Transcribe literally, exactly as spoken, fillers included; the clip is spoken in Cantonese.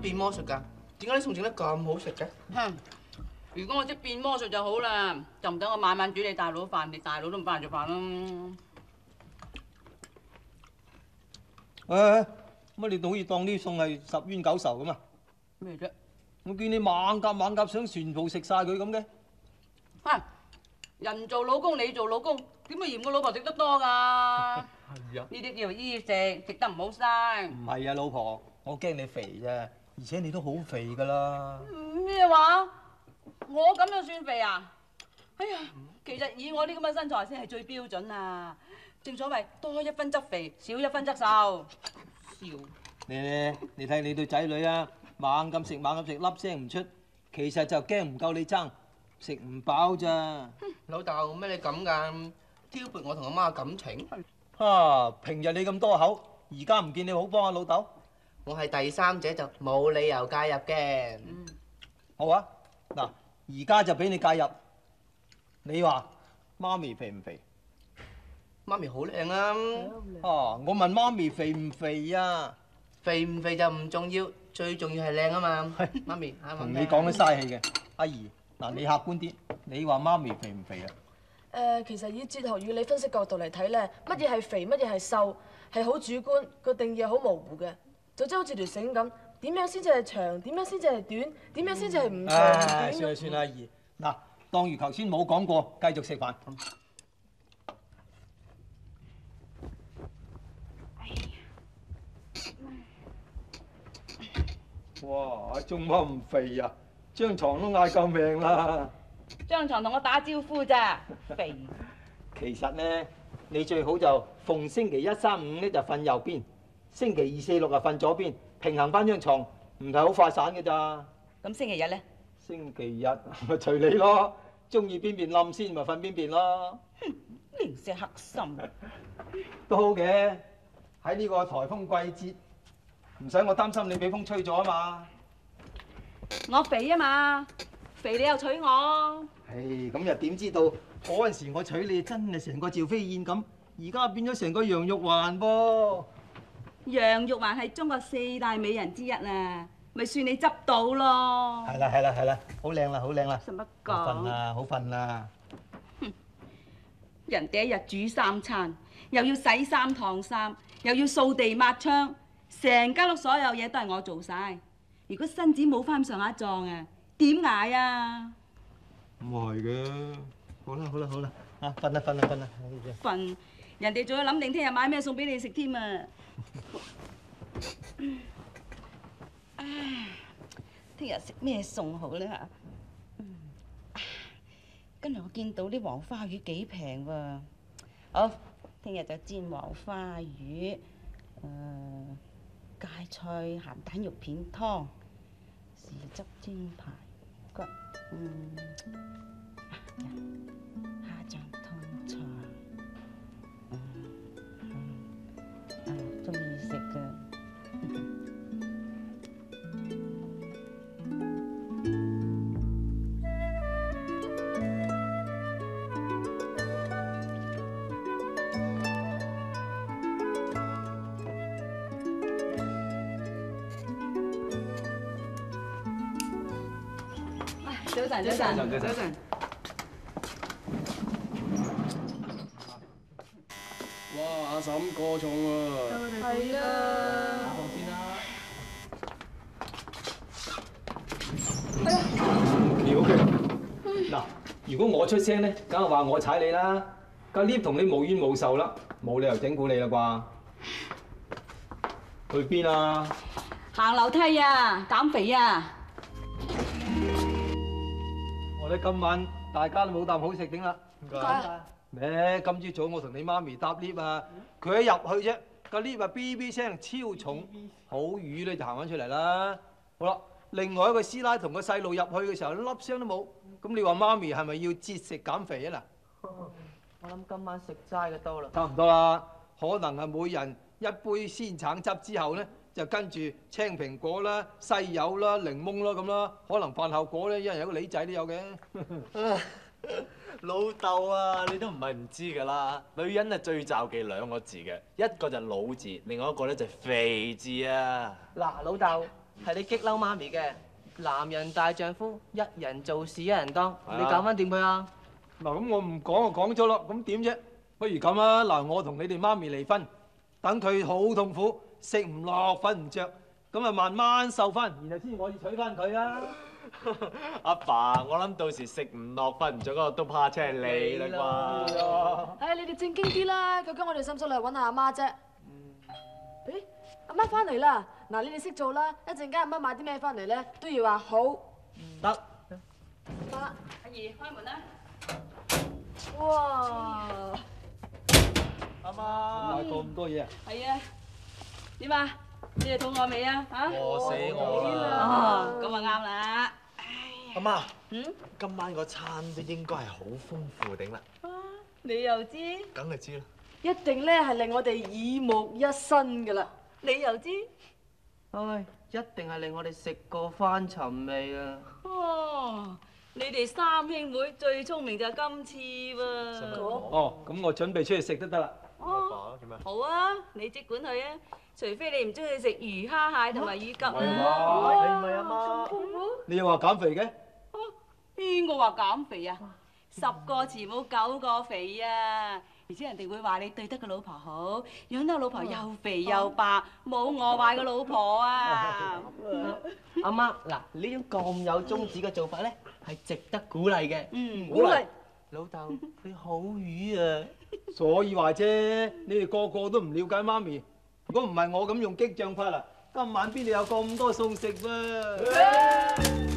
變魔術㗎？點解啲餸整得咁好食嘅？ 哼！如果我識變魔術就好啦，就唔等我晚晚煮你大佬飯，你大佬都唔翻嚟做飯啦。 誒，乜你好似當啲餸係十冤九仇咁啊？ 咩啫？ 我見你猛夾猛夾想全部食晒佢咁嘅。 嚇！人做老公，你做老公，點會嫌個老婆食得多㗎？係啊！呢啲叫衣食，食得唔好嘥。 唔係啊，老婆，我驚你肥啫，而且你都好肥㗎啦。 咩話？我咁樣算肥啊？哎呀，其實以我呢咁嘅身材先係最標準啊！正所謂多一分則肥，少一分則瘦。笑！ 你你你睇你對仔女啊，猛咁食猛咁食，粒聲唔出，其實就驚唔夠你爭，食唔飽咋。 老豆咩你咁㗎？挑撥我同阿媽嘅感情？ 啊！平日你咁多口，而家唔見你好幫阿老豆。 我係第三者就冇理由介入嘅。 嗯， 好啊，嗱，而家就俾你介入。你話媽咪肥唔肥？ 媽咪好靚啊！ 啊！我問媽咪肥唔肥啊？ 肥唔肥就唔重要，最重要係靚啊嘛。媽咪，啱唔啱？ 同你講得嘥氣嘅，阿姨，嗱你客觀啲，你話媽咪肥唔肥啊？ 誒，其實以哲學與理分析角度嚟睇咧，乜嘢係肥，乜嘢係瘦，係好主觀，個定義係好模糊嘅。就即係好似條繩咁，點樣先至係長，點樣先至係短，點樣先至係唔長唔短。 算啦算啦，阿姨，嗱，當如頭先冇講過，繼續食飯。哇！仲話唔肥啊？張床都嗌救命啦！ 張床同我打招呼咋？肥！ 其實咧，你最好就逢星期一、三、五咧就瞓右邊，星期二、四、六啊瞓左邊，平衡翻張床，唔係好快散嘅咋。 咁星期日咧？ 星期日咪隨你咯，中意邊邊冧先咪瞓邊邊咯。 哼，零舍黑心。 都好嘅，喺呢個颱風季節，唔使我擔心你俾風吹咗啊嘛。 我肥啊嘛，肥你又娶我。 唉，咁又點知道嗰陣時我娶你真係成個趙飛燕咁，而家變咗成個楊玉環噃。 楊玉環係中國四大美人之一啊，咪算你執到咯。 係啦係啦係啦，好靚啦好靚啦。 使乜好瞓講？ 啦好瞓啦。 人哋一日煮三餐，又要洗衫燙衫，又要掃地抹窗，成間屋所有嘢都係我做晒。如果身子冇翻上下壯啊，點捱啊？ 唔係嘅，好啦好啦好啦，啊瞓啦瞓啦瞓啦。 瞓，人哋仲要諗定聽日買咩餸俾你食添啊！唉，聽日食咩餸好咧嚇？今日我見到啲黃花魚幾平喎，好，聽日就煎黃花魚，誒、呃、芥菜鹹蛋肉片湯，豉汁煎排骨，嗯，啊蝦醬通菜，嗯嗯，啊中意食嘅。早晨，早晨，早晨。 哇！阿嬸過重啊！ 係啊。 放先啦。妙嘅。嗱，如果我出聲咧，梗係話我踩你啦。架 lift 同你無冤無仇啦，冇理由整蠱你啦啩？去邊啊？ 行樓梯啊，減肥啊！ 我哋今晚大家都冇啖好食頂啦。 點解啊？ 咩？今朝早我同你媽咪搭 lift 啊，佢一入去啫，個 lift 啊 B B 聲超重，好瘀咧就行翻出嚟啦。好啦，另外一個師奶同個細路入去嘅時候，粒聲都冇。咁你話媽咪係咪要節食減肥啊嗱？ 我諗今晚食齋嘅多啦。 差唔多啦，可能係每人一杯鮮橙汁之後咧，就跟住青蘋果啦、西柚啦、檸檬啦咁啦。可能飯後果咧，一人有個梨仔都有嘅。 老豆啊，你都唔係唔知㗎啦，女人係最罩忌兩個字嘅，一個就老字，另外一個咧就肥字啊。 嗱，老豆， 係你激嬲媽咪嘅。男人大丈夫，一人做事一人當， 係啊你搞翻掂佢啊！ 嗱，咁我唔講就講咗咯，咁點啫？不如咁啊，嗱，我同你哋媽咪離婚，等佢好痛苦，食唔落，瞓唔着，咁啊慢慢瘦翻，然後先可以娶翻佢啊！ 阿爸，我諗到時食唔落、瞓唔着嗰個都怕車係你啦啩。 唉，你哋正經啲啦，究竟我哋使唔使嚟揾下阿媽啫？誒，阿媽翻嚟啦！嗱，你哋識做啦，一陣間阿媽買啲咩翻嚟咧，都要話好。 得， 媽， 阿姨開門啦！ 哇！ 阿媽， 買過咁多嘢啊！ 係啊，點啊？你哋肚餓未啊？嚇？ 餓死我啦！ 哦，咁啊啱啦。 阿媽， 嗯？ 今晚個餐都應該係好豐富頂啦。 你又知？ 梗係知啦。 一定咧係令我哋耳目一新噶啦。 你又知？ 唉，一定係令我哋食過翻尋味啊！ 哦，你哋三兄妹最聰明就係今次喎。 哦，咁我準備出去食都得啦。 阿爸做咩？ 好啊，你即管去啊，除非你唔中意食魚蝦蟹同埋乳鴿啦。 係咪阿媽？ 你又話減肥嘅？ 邊個話減肥啊？十個慈母九個肥啊！而且人哋會話你對得個老婆好，養得個老婆又肥又白，冇餓壞個老婆啊！ 阿媽，嗱，呢種咁有宗旨嘅做法咧，係值得鼓勵嘅。 嗯， 鼓勵。 老豆，你好魚啊！ 所以話啫，你哋個個都唔了解媽咪。如果唔係我咁用激將法啦，今晚邊度有咁多餸食喎？